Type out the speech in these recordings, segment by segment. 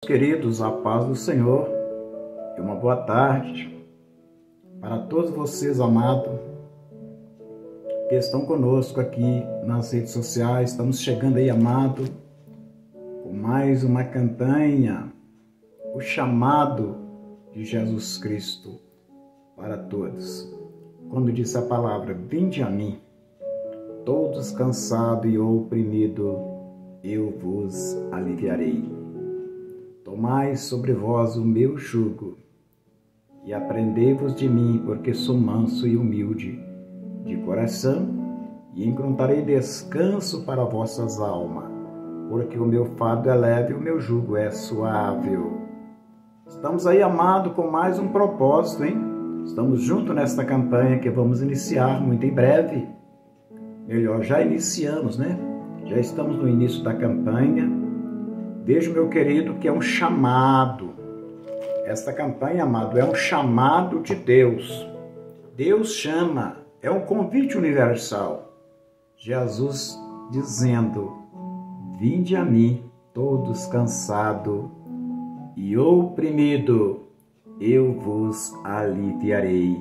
queridos, a paz do Senhor e uma boa tarde para todos vocês, amados, que estão conosco aqui nas redes sociais. Estamos chegando aí, amado, com mais uma campanha, o chamado de Jesus Cristo para todos. Quando disse a palavra, vinde a mim, todos cansados e oprimidos, eu vos aliviarei. Tomai sobre vós o meu jugo e aprendei-vos de mim, porque sou manso e humilde de coração, e encontrarei descanso para vossas almas, porque o meu fardo é leve e o meu jugo é suave. Estamos aí, amado, com mais um propósito, hein? Estamos juntos nesta campanha que vamos iniciar muito em breve. Melhor, já iniciamos, né? Já estamos no início da campanha. Veja, meu querido, que é um chamado. Esta campanha, amado, é um chamado de Deus. Deus chama, é um convite universal. Jesus dizendo, vinde a mim, todos cansados e oprimidos, eu vos aliviarei.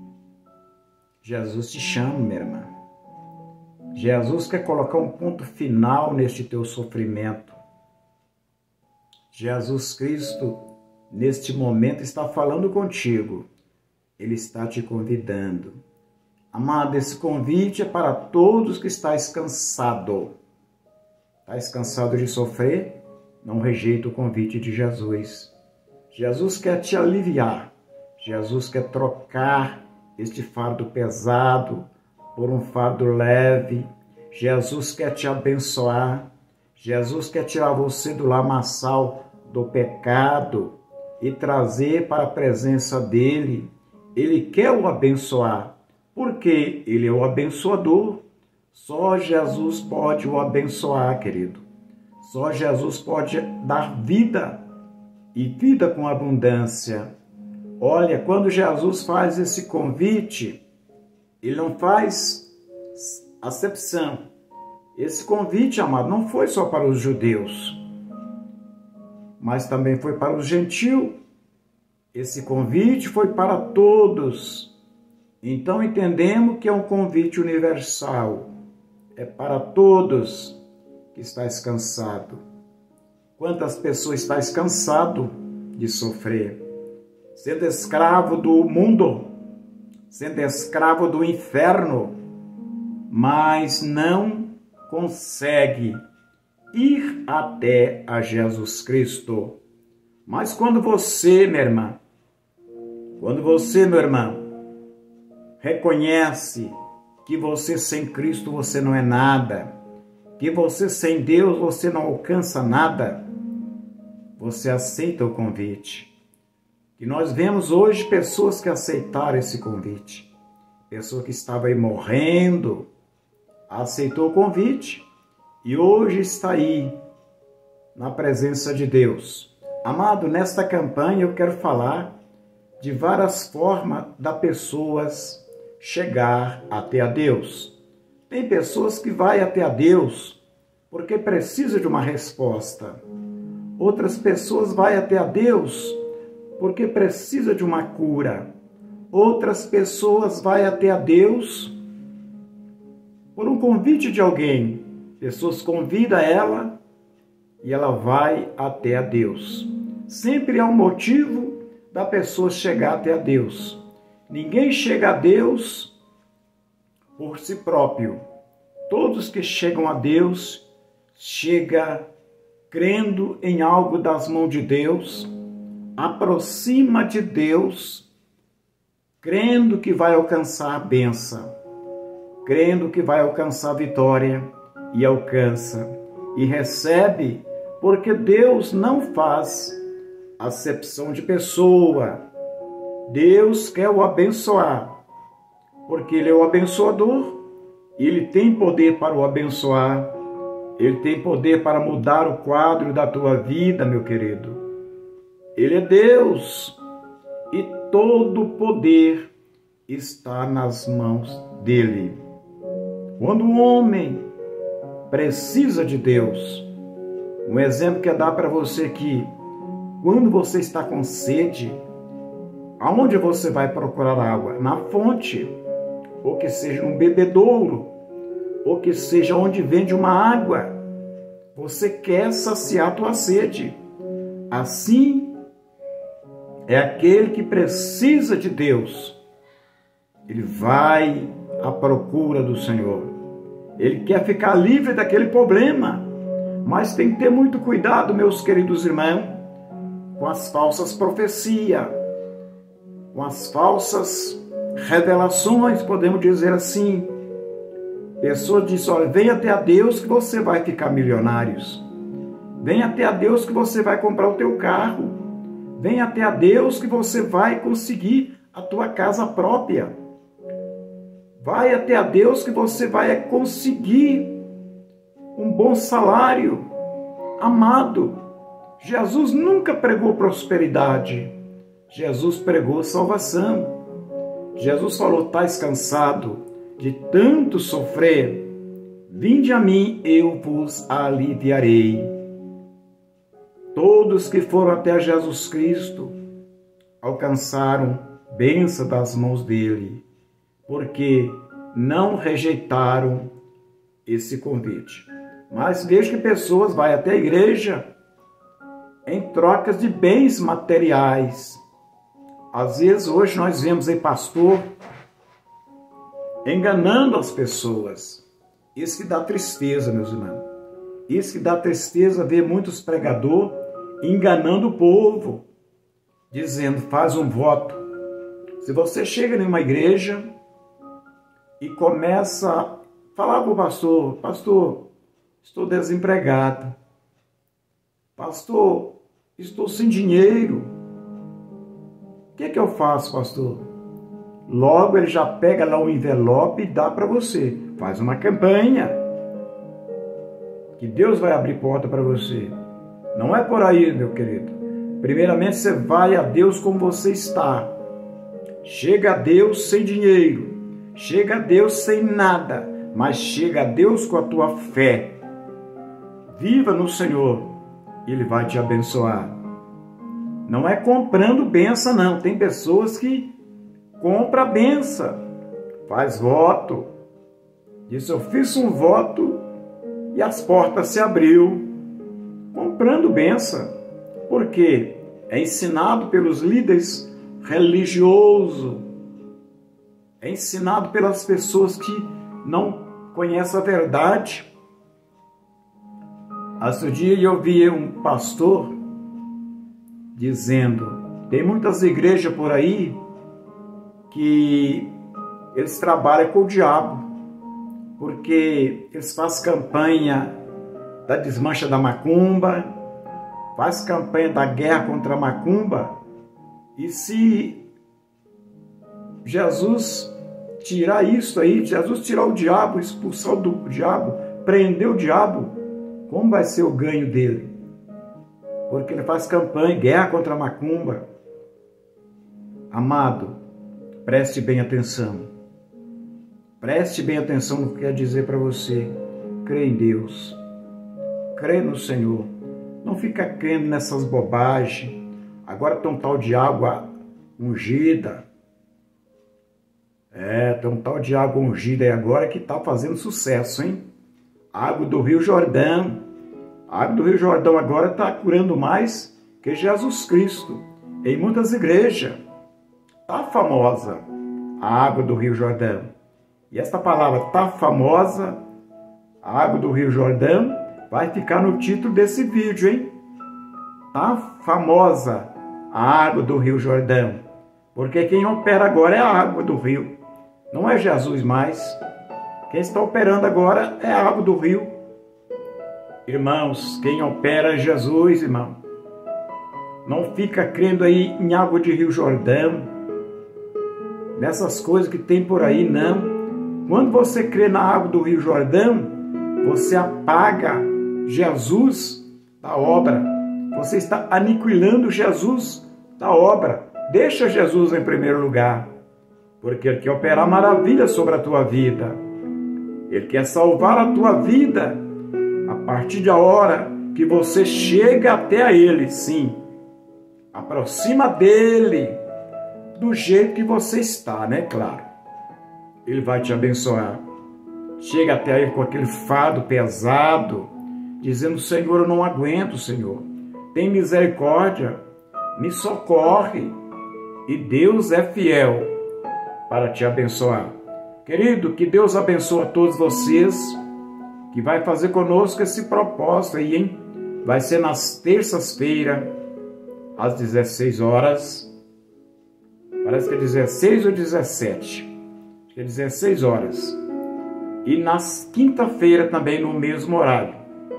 Jesus te chama, minha irmã. Jesus quer colocar um ponto final neste teu sofrimento. Jesus Cristo, neste momento, está falando contigo. Ele está te convidando. Amado, esse convite é para todos que estáis cansado. Estáis cansado de sofrer? Não rejeita o convite de Jesus. Jesus quer te aliviar. Jesus quer trocar este fardo pesado por um fardo leve. Jesus quer te abençoar. Jesus quer tirar você do lamaçal do pecado e trazer para a presença dele. Ele quer o abençoar, porque ele é o abençoador. Só Jesus pode o abençoar, querido. Só Jesus pode dar vida, e vida com abundância. Olha, quando Jesus faz esse convite, ele não faz acepção. Esse convite, amado, não foi só para os judeus, mas também foi para os gentios. Esse convite foi para todos. Então entendemos que é um convite universal. É para todos que estáis cansado. Quantas pessoas estáis cansado de sofrer? Sendo escravo do mundo, sendo escravo do inferno, mas não consegue ir até a Jesus Cristo. Mas quando você, minha irmã, quando você, meu irmão, reconhece que você sem Cristo você não é nada, que você sem Deus você não alcança nada, você aceita o convite. E nós vemos hoje pessoas que aceitaram esse convite. Pessoa que estava aí morrendo, aceitou o convite e hoje está aí na presença de Deus. Amado, nesta campanha eu quero falar de várias formas da pessoas chegar até a Deus. Tem pessoas que vai até a Deus porque precisa de uma resposta. Outras pessoas vai até a Deus porque precisa de uma cura. Outras pessoas vai até a Deus por um convite de alguém. Pessoas convidam ela e ela vai até a Deus. Sempre há um motivo da pessoa chegar até a Deus. Ninguém chega a Deus por si próprio. Todos que chegam a Deus, chegam crendo em algo das mãos de Deus, aproxima de Deus, crendo que vai alcançar a bênção, crendo que vai alcançar a vitória, e alcança, e recebe, porque Deus não faz acepção de pessoa. Deus quer o abençoar, porque Ele é o abençoador, Ele tem poder para o abençoar, Ele tem poder para mudar o quadro da tua vida, meu querido. Ele é Deus, e todo o poder está nas mãos dEle. Quando o homem precisa de Deus, um exemplo que eu dar para você aqui, Quando você está com sede, aonde você vai procurar água? Na fonte, ou que seja num bebedouro, ou que seja onde vende uma água. Você quer saciar a tua sede. Assim é aquele que precisa de Deus. Ele vai à procura do Senhor. Ele quer ficar livre daquele problema. Mas tem que ter muito cuidado, meus queridos irmãos, com as falsas profecias, com as falsas revelações, podemos dizer assim. Pessoas dizem, olha, venha até a Deus que você vai ficar milionário. Venha até a Deus que você vai comprar o teu carro. Venha até a Deus que você vai conseguir a tua casa própria. Vai até a Deus que você vai conseguir um bom salário. Amado, Jesus nunca pregou prosperidade. Jesus pregou salvação. Jesus falou, estáis cansado de tanto sofrer? Vinde a mim, eu vos aliviarei. Todos que foram até Jesus Cristo alcançaram bênção das mãos dele, porque não rejeitaram esse convite. Mas vejo que pessoas vão até a igreja em trocas de bens materiais. Às vezes, hoje nós vemos aí pastor enganando as pessoas. Isso que dá tristeza, meus irmãos. Isso que dá tristeza ver muitos pregadores enganando o povo, dizendo, faz um voto. Se você chega em uma igreja e começa a falar com o pastor, pastor, estou desempregado. Pastor, estou sem dinheiro. O que é que eu faço, pastor? Logo ele já pega lá um envelope e dá para você. Faz uma campanha. Que Deus vai abrir porta para você. Não é por aí, meu querido. Primeiramente você vai a Deus como você está. Chega a Deus sem dinheiro. Chega a Deus sem nada. Mas chega a Deus com a tua fé. Viva no Senhor. Ele vai te abençoar. Não é comprando bênção, não. Tem pessoas que compram a bênção. Faz voto. Diz, eu fiz um voto e as portas se abriu. Comprando bênção. Por quê? É ensinado pelos líderes religiosos. É ensinado pelas pessoas que não conhecem a verdade. Outro dia eu vi um pastor dizendo, tem muitas igrejas por aí que eles trabalham com o diabo, porque eles fazem campanha da desmancha da macumba, faz campanha da guerra contra a macumba, e se Jesus tirar isso aí, Jesus tirar o diabo, expulsar o diabo, prender o diabo, como vai ser o ganho dele? Porque ele faz campanha, guerra contra a macumba. Amado, preste bem atenção. Preste bem atenção no que quer dizer para você. Crê em Deus. Crê no Senhor. Não fica crendo nessas bobagens. Agora tem um tal de água ungida. Tem um tal de água ungida aí agora que está fazendo sucesso, hein? Água do Rio Jordão. A água do Rio Jordão agora está curando mais que Jesus Cristo. Em muitas igrejas. Está famosa a água do Rio Jordão. E esta palavra está famosa, a água do Rio Jordão, vai ficar no título desse vídeo, hein? Está famosa a água do Rio Jordão. Porque quem opera agora é a água do rio. Não é Jesus mais. Quem está operando agora é a água do rio. Irmãos, quem opera é Jesus, irmão. Não fica crendo aí em água de Rio Jordão, nessas coisas que tem por aí, não. Quando você crê na água do Rio Jordão, você apaga Jesus da obra. Você está aniquilando Jesus da obra. Deixa Jesus em primeiro lugar, porque Ele quer operar maravilhas sobre a tua vida. Ele quer salvar a tua vida a partir da hora que você chega até a Ele, sim. Aproxima dele do jeito que você está, né? Claro. Ele vai te abençoar. Chega até ele com aquele fardo pesado, dizendo: Senhor, eu não aguento, Senhor. Tem misericórdia, me socorre. E Deus é fiel para te abençoar. Querido, que Deus abençoe a todos vocês, que vai fazer conosco esse propósito aí, hein? Vai ser nas terças-feiras, às 16 horas. Parece que é 16 ou 17. Acho que é 16 horas. E nas quinta-feira também no mesmo horário.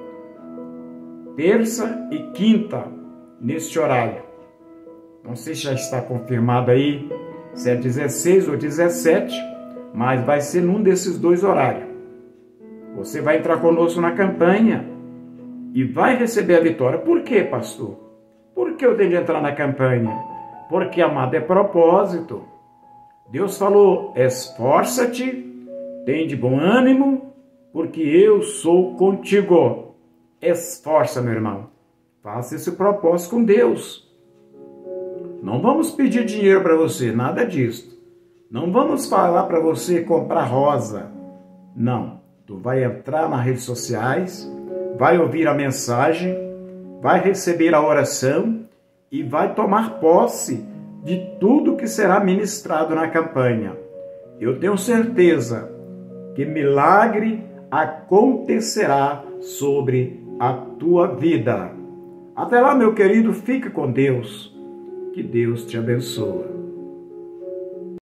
Terça e quinta, neste horário. Não sei se já está confirmado aí, se é 16 ou 17, mas vai ser num desses dois horários. Você vai entrar conosco na campanha e vai receber a vitória. Por quê, pastor? Por que eu tenho de entrar na campanha? Porque, amado, é propósito. Deus falou: esforça-te, tem de bom ânimo, porque eu sou contigo. Esforça, meu irmão. Faça esse propósito com Deus. Não vamos pedir dinheiro para você, nada disso. Não vamos falar para você comprar rosa. Não. Tu vai entrar nas redes sociais, vai ouvir a mensagem, vai receber a oração e vai tomar posse de tudo que será ministrado na campanha. Eu tenho certeza que milagre acontecerá sobre a tua vida. Até lá, meu querido, fica com Deus. Que Deus te abençoe.